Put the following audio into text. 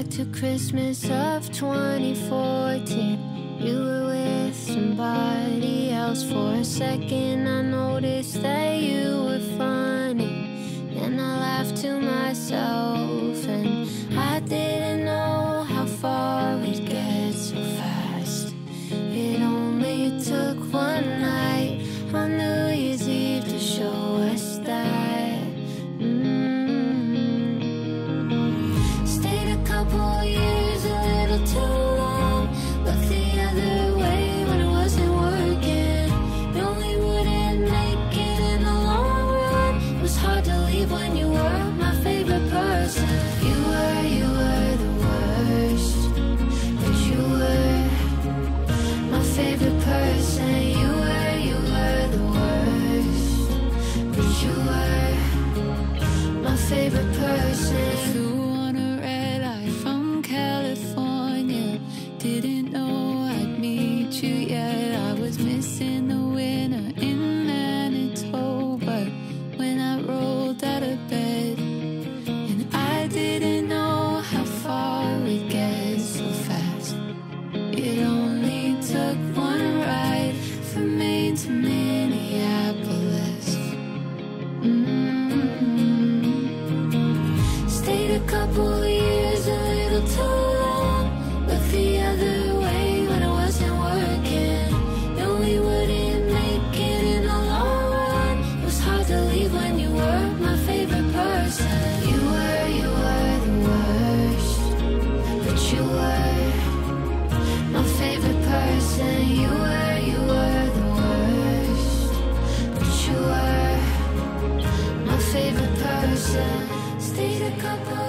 back to Christmas of 2014. You were with somebody else. For a second I noticed that you were funny, and I laughed to myself, and I didn't know how far we'd get so fast. It only took one night on New Year's Eve to show us that. Stayed a couple years, a little too long. Looked the other way when it wasn't working. Knew we wouldn't make it in the long run. It was hard to leave when you were my favorite person. You were the worst, but you were my favorite person. You were the worst, but you were my favorite person. Flew on a red eye from California. Didn't know I'd meet you yet. I was missing the winter in Manitoba when I rolled out of bed, and I didn't know how far we'd get so fast. It only took one ride from Maine to Minneapolis. Stayed a couple years, a little too long. Looked the other way when it wasn't working. Knew we wouldn't make it in the long run. It was hard to leave when you were my favorite person. You were the worst, but you were my favorite person. You were the worst, but you were my favorite person. Stayed a couple